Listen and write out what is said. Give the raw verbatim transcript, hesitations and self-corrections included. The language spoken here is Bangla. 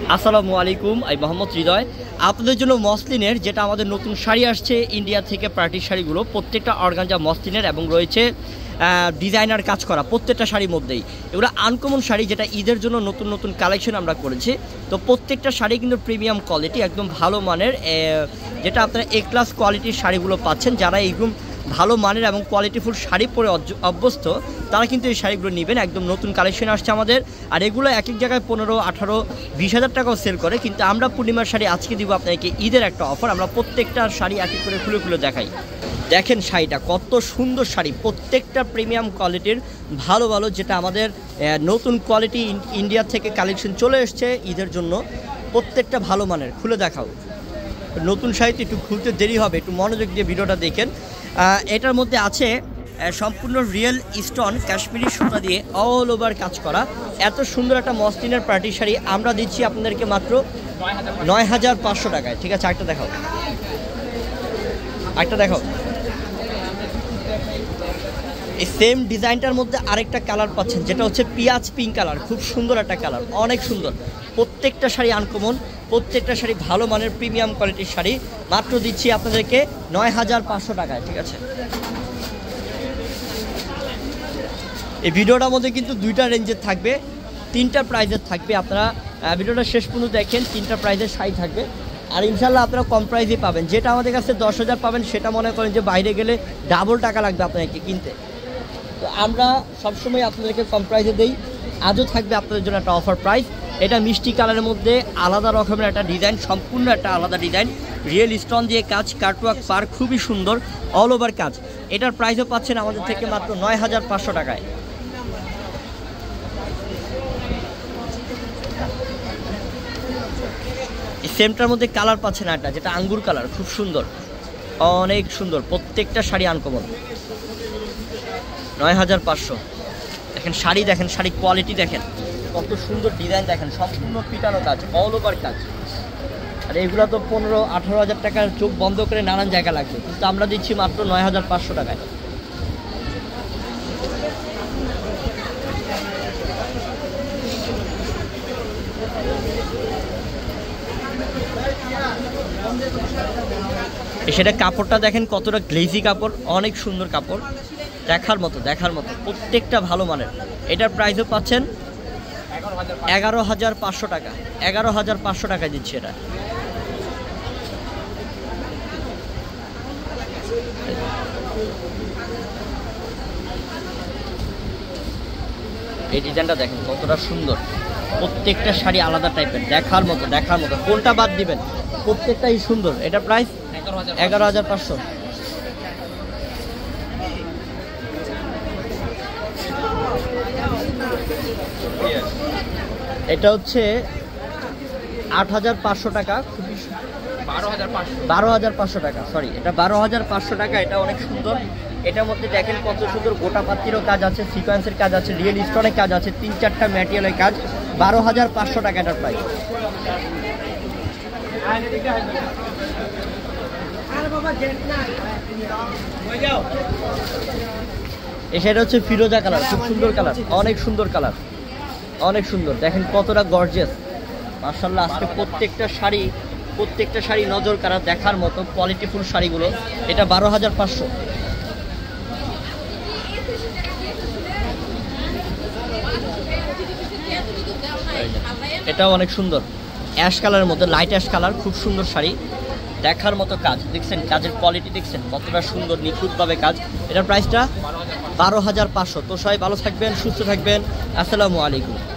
আসসালামু আলাইকুম, আমি মোহাম্মদ হৃদয়। আপনাদের জন্য মসলিনের যেটা আমাদের নতুন শাড়ি আসছে ইন্ডিয়া থেকে, পার্টির শাড়িগুলো প্রত্যেকটা অর্গানজা মসলিনের এবং রয়েছে ডিজাইনার কাজ করা প্রত্যেকটা শাড়ির মধ্যেই। এগুলো আনকমন শাড়ি, যেটা ঈদের জন্য নতুন নতুন কালেকশন আমরা করেছি। তো প্রত্যেকটা শাড়ি কিন্তু প্রিমিয়াম কোয়ালিটি, একদম ভালো মানের, যেটা আপনারা এ ক্লাস কোয়ালিটির শাড়িগুলো পাচ্ছেন। যারা একদম ভালো মানের এবং কোয়ালিটিফুল শাড়ি পরে অভ্যস্ত তারা কিন্তু এই শাড়িগুলো নেবেন। একদম নতুন কালেকশন আসছে আমাদের। আর এগুলো এক এক জায়গায় পনেরো আঠারো বিশ হাজার টাকাও সেল করে, কিন্তু আমরা পূর্ণিমার শাড়ি আজকে দিব আপনাকে ঈদের একটা অফার। আমরা প্রত্যেকটা শাড়ি এক এক করে খুলে খুলে দেখাই। দেখেন শাড়িটা কত সুন্দর শাড়ি, প্রত্যেকটা প্রিমিয়াম কোয়ালিটির ভালো ভালো, যেটা আমাদের নতুন কোয়ালিটি ইন্ডিয়া থেকে কালেকশন চলে এসছে ঈদের জন্য। প্রত্যেকটা ভালো মানের, খুলে দেখাও। নতুন শাড়িতে একটু খুলতে দেরি হবে, একটু মনোযোগ দিয়ে ভিডিওটা দেখেন। এটার মধ্যে আছে সম্পূর্ণ রিয়েল স্টোন কাশ্মীরি সুতা দিয়ে অল ওভার কাজ করা। এত সুন্দর একটা মসলিনের পার্টি শাড়ি আমরা দিচ্ছি আপনাদেরকে মাত্র নয় হাজার পাঁচশো টাকায়। ঠিক আছে, একটা দেখাও, একটা দেখাও। এই সেম ডিজাইনটার মধ্যে আরেকটা কালার পাচ্ছেন, যেটা হচ্ছে পিঁয়াজ পিঙ্ক কালার। খুব সুন্দর একটা কালার, অনেক সুন্দর। প্রত্যেকটা শাড়ি আনকমন, প্রত্যেকটা শাড়ি ভালো মানের প্রিমিয়াম কোয়ালিটির শাড়ি। মাত্র দিচ্ছি আপনাদেরকে নয় হাজার পাঁচশো টাকায়। ঠিক আছে, এই ভিডিওটার মধ্যে কিন্তু দুইটা রেঞ্জের থাকবে, তিনটা প্রাইজের থাকবে। আপনারা ভিডিওটা শেষ পর্যন্ত দেখেন, তিনটা প্রাইজের শাড়ি থাকবে। আর ইনশাল্লাহ আপনারা কম প্রাইজে পাবেন। যেটা আমাদের কাছে দশ হাজার পাবেন, সেটা মনে করেন যে বাইরে গেলে ডাবল টাকা লাগবে আপনাদেরকে কিনতে। তো আমরা সবসময় আপনাদেরকে কম প্রাইজে দিই। আজও থাকবে আপনাদের জন্য একটা অফার প্রাইস। এটা মিষ্টি কালারের মধ্যে আলাদা রকমের একটা ডিজাইন, সম্পূর্ণ একটা আলাদা ডিজাইন। রিয়েল স্টোন দিয়ে কাজ, কাটওয়ার্ক পার, খুবই সুন্দর অল ওভার কাজ। এটার প্রাইসও পাচ্ছেন আমাদের থেকে মাত্র নয় হাজার পাঁচশো টাকায়। এই সেমটার মধ্যে কালার পাচ্ছেন একটা, যেটা আঙ্গুর কালার, খুব সুন্দর, অনেক সুন্দর। প্রত্যেকটা শাড়ি আনকমন, নয় হাজার পাঁচশো। দেখেন শাড়ি, দেখেন শাড়ি কোয়ালিটি, দেখেন কত সুন্দর ডিজাইন, দেখেন সম্পূর্ণ পিটানো কাজ, অল ওভার কাজ। আর এগুলো তো পনেরো আঠারো হাজার টাকার চোখ বন্ধ করে নানান জায়গা লাগবে, কিন্তু আমরা দিচ্ছি মাত্র নয় হাজার পাঁচশো টাকায়। সেটা কাপড়টা দেখেন কতটা গ্লেজি কাপড়, অনেক সুন্দর কাপড়, দেখার মতো দেখার মতো। প্রত্যেকটা ভালো মানের। এটার প্রাইসও পাচ্ছেন এগারো হাজার পাঁচশো টাকা। এগারো হাজার পাঁচশো টাকা দিচ্ছি এটা। এই ডিজাইনটা দেখেন কতটা সুন্দর। প্রত্যেকটা শাড়ি আলাদা টাইপের, দেখার মতো দেখার মতো। কোনটা বাদ দিবেন, প্রত্যেকটাই সুন্দর। এটা প্রাইস এগারো হাজার পাঁচশো। এটা হচ্ছে আট হাজার পাঁচশো টাকা, খুবই বারো হাজার পাঁচশো টাকা, সরি এটা বারো হাজার পাঁচশো টাকা। এটা অনেক সুন্দর। এটার মধ্যে দেখেন কত সুন্দর গোটা পাত্তিরও কাজ আছে, সিকোয়েন্সের কাজ আছে, রিয়েল স্টোনের কাজ আছে, তিন চারটা ম্যাটেরিয়ালের কাজ। বারো হাজার পাঁচশো টাকা এটার প্রাইস। এটা হচ্ছে ফিরোজা কালার, খুব সুন্দর কালার, অনেক সুন্দর কালার, অনেক সুন্দর। দেখেন কতটা গর্জিয়াস, মাশাআল্লাহ। আজকে প্রত্যেকটা শাড়ি প্রত্যেকটা শাড়ি নজর কাড়া, দেখার মতো কোয়ালিটিফুল শাড়িগুলো। এটা বারো হাজার পাঁচশো। এটাও অনেক সুন্দর, অ্যাশ কালারের মধ্যে, লাইট অ্যাশ কালার, খুব সুন্দর শাড়ি, দেখার মতো কাজ। দেখছেন কাজের কোয়ালিটি, দেখছেন কতটা সুন্দর নিখুঁতভাবে কাজ। এটার প্রাইসটা বারো হাজার পাঁচশো। তো সবাই ভালো থাকবেন, সুস্থ থাকবেন। আসসালামু আলাইকুম।